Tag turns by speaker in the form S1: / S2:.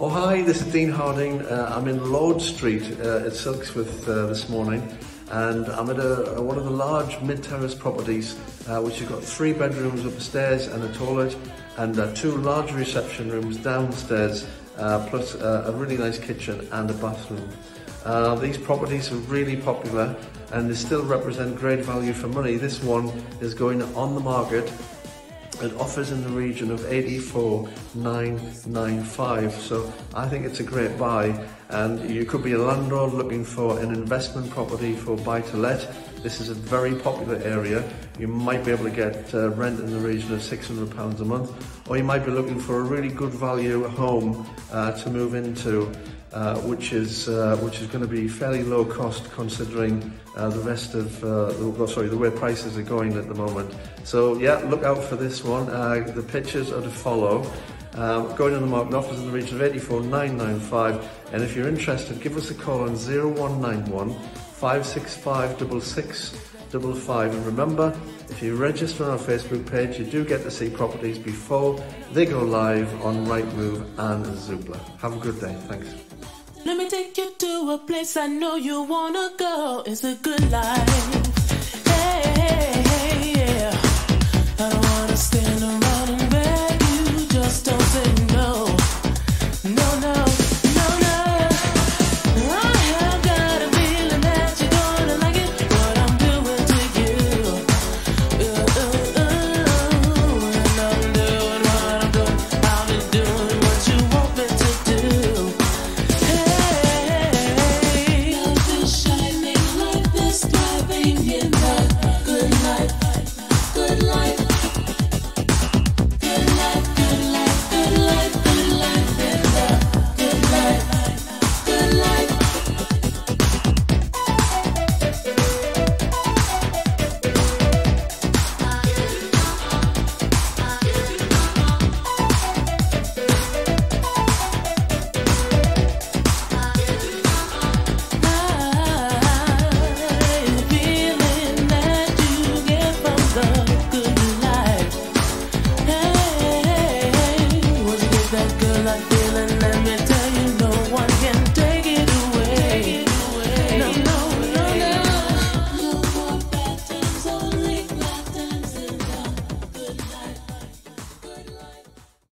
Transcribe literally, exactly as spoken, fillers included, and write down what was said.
S1: Oh hi, this is Dean Harding. Uh, I'm in Lord Street uh, at Silksworth uh, this morning, and I'm at a, a, one of the large mid-terrace properties uh, which has got three bedrooms upstairs and a toilet, and uh, two large reception rooms downstairs, uh, plus uh, a really nice kitchen and a bathroom. Uh, these properties are really popular and they still represent great value for money. This one is going on the market. It offers in the region of eighty-four nine ninety-five, so I think it's a great buy. And you could be a landlord looking for an investment property for buy-to-let. This is a very popular area. You might be able to get uh, rent in the region of six hundred pounds a month, or you might be looking for a really good value home uh, to move into, uh, which is uh, which is going to be fairly low cost considering uh, the rest of uh, the, oh, sorry the way prices are going at the moment. So yeah, look out for this one. Uh, the pictures are to follow. Um, going on the market, offers in the region of eighty-four nine ninety-five, and if you're interested, give us a call on zero one nine one, five six five, six six five five, and remember, if you register on our Facebook page, you do get to see properties before they go live on Rightmove and Zoopla. Have a good day. Thanks.
S2: Let me take you to a place I know you wanna go. It's a good life.